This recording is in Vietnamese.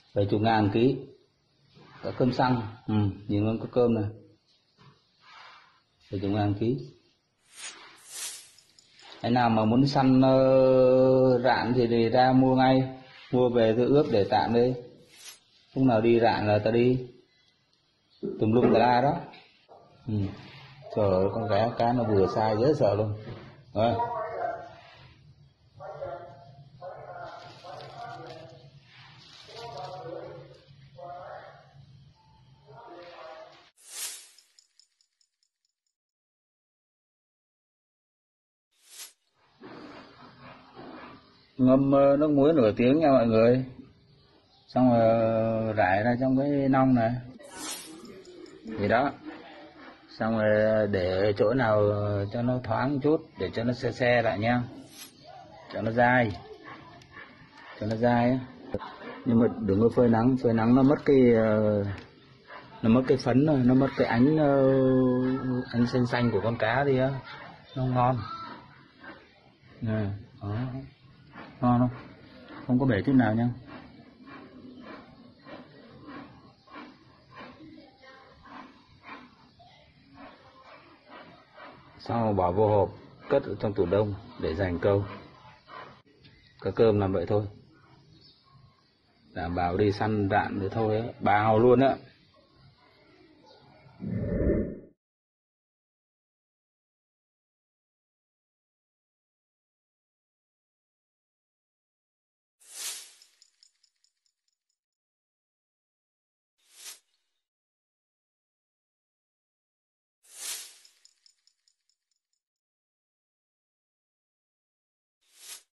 70.000 ký. Có cơm xăng, nhìn con có cơm này. 70.000 ký. Cái nào mà muốn săn rạn thì ra mua ngay, mua về tôi ướp để tạm đi. Lúc nào đi rạn là ta đi tùm lum tà la đó. Trời ơi, con cá nó vừa sai dễ sợ luôn. Rồi. Ngâm nước muối nửa tiếng nha mọi người. Xong rồi rải ra trong cái nong này. Thì đó. Xong rồi để chỗ nào cho nó thoáng một chút, để cho nó xe lại nha. Cho nó dai. Cho nó dai á. Nhưng mà đừng có phơi nắng nó mất cái phấn rồi, nó mất cái ánh xanh xanh của con cá đi á. Nó ngon. Nè, đó. Ngon không? Không có bể chút nào nha. Sau bỏ vô hộp, cất ở trong tủ đông để dành câu. Cá cơm làm vậy thôi. Đảm bảo đi săn rạn thì thôi á, bào luôn á.